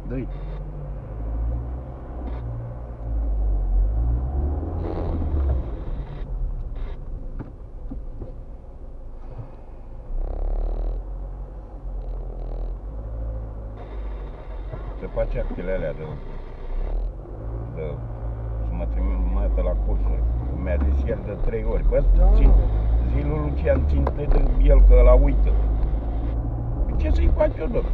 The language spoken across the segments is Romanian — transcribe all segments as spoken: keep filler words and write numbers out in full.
Dă-i. Se face actele alea de, de să mă trimită la cursă. Mi-a zis el de trei ori. Bă, Da. țin, zi lui Lucian, țin-te de el că ăla uită. Ce să-i fac eu, domnule?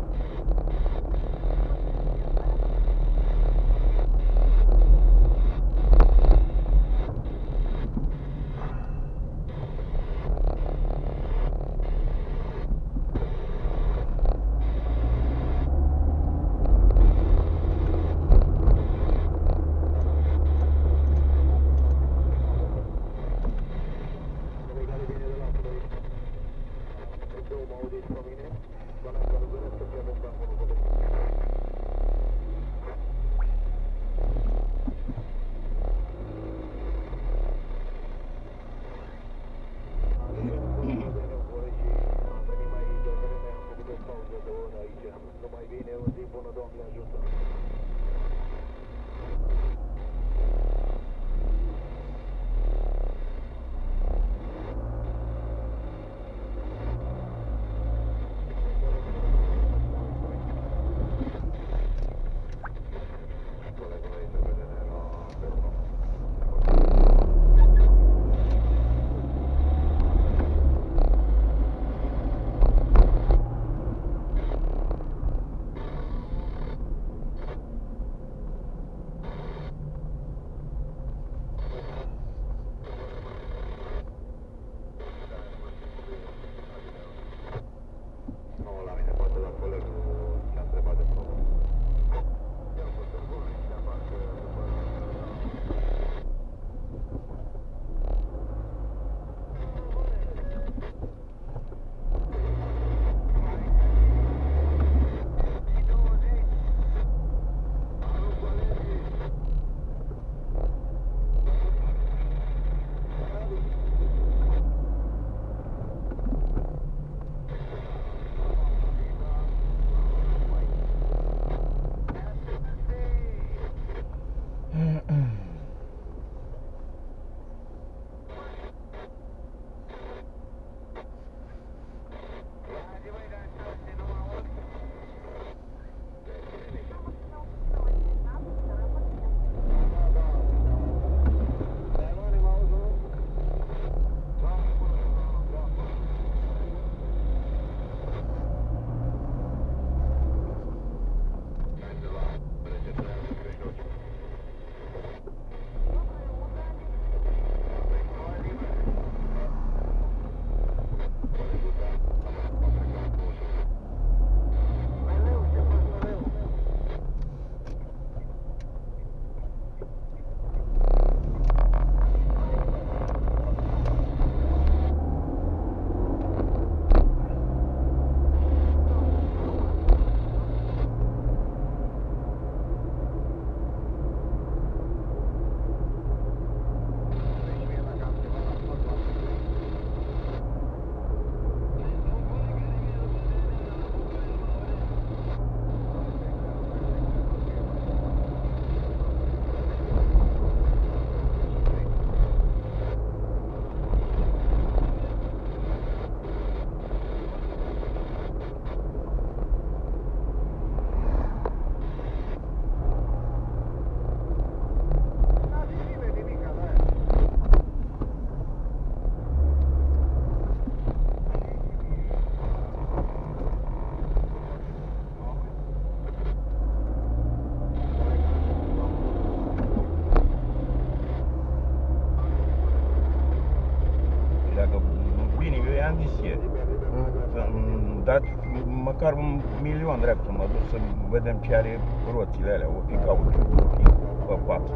dați măcar un milion drept să mă duc să vedem ce are roțile alea, o fi cauciuc, o fi pe față.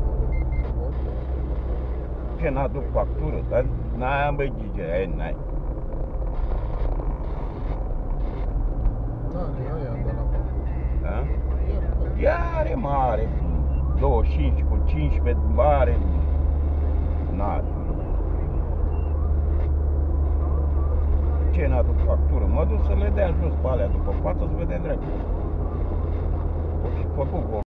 Ce n-aduc factură, dar n-am băi Gigi, aia n-ai. Da? Ea are mare, douăzeci și cinci cu cincisprezece mare, n-are. Ce n-aduc factură? Mă duc să le dea jos pe alea după față să vedem drept. Ok, făcut cu